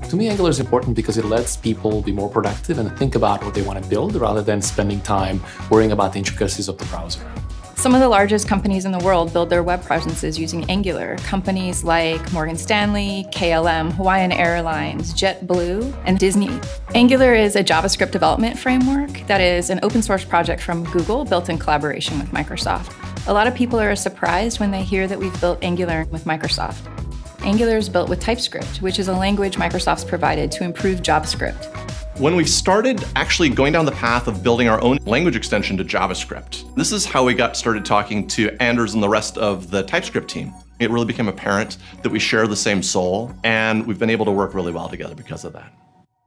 To me, Angular is important because it lets people be more productive and think about what they want to build rather than spending time worrying about the intricacies of the browser. Some of the largest companies in the world build their web presences using Angular. Companies like Morgan Stanley, KLM, Hawaiian Airlines, JetBlue, and Disney. Angular is a JavaScript development framework that is an open source project from Google built in collaboration with Microsoft. A lot of people are surprised when they hear that we've built Angular with Microsoft. Angular is built with TypeScript, which is a language Microsoft's provided to improve JavaScript. When we started actually going down the path of building our own language extension to JavaScript, this is how we got started talking to Anders and the rest of the TypeScript team. It really became apparent that we share the same soul, and we've been able to work really well together because of that.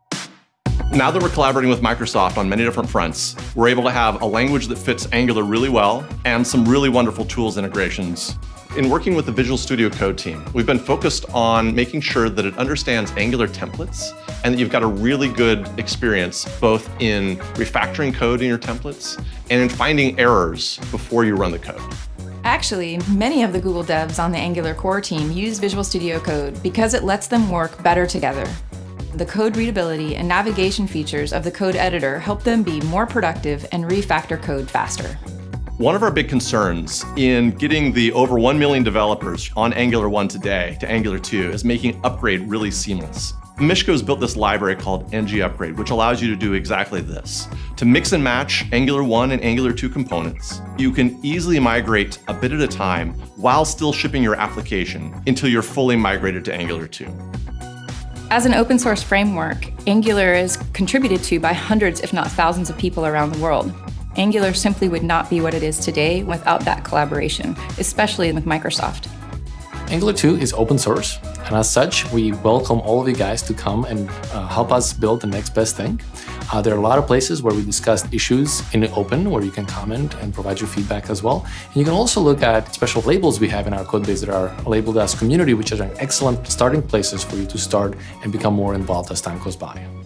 Now that we're collaborating with Microsoft on many different fronts, we're able to have a language that fits Angular really well and some really wonderful tools integrations. In working with the Visual Studio Code team, we've been focused on making sure that it understands Angular templates and that you've got a really good experience both in refactoring code in your templates and in finding errors before you run the code. Actually, many of the Google devs on the Angular core team use Visual Studio Code because it lets them work better together. The code readability and navigation features of the code editor help them be more productive and refactor code faster. One of our big concerns in getting the over 1 million developers on Angular 1 today to Angular 2 is making upgrade really seamless. Mishko's built this library called ng-upgrade, which allows you to do exactly this. To mix and match Angular 1 and Angular 2 components, you can easily migrate a bit at a time while still shipping your application until you're fully migrated to Angular 2. As an open source framework, Angular is contributed to by hundreds, if not thousands of people around the world. Angular simply would not be what it is today without that collaboration, especially with Microsoft. Angular 2 is open source, and as such, we welcome all of you guys to come and help us build the next best thing. There are a lot of places where we discuss issues in the open, where you can comment and provide your feedback as well. And you can also look at special labels we have in our code base that are labeled as community, which are excellent starting places for you to start and become more involved as time goes by.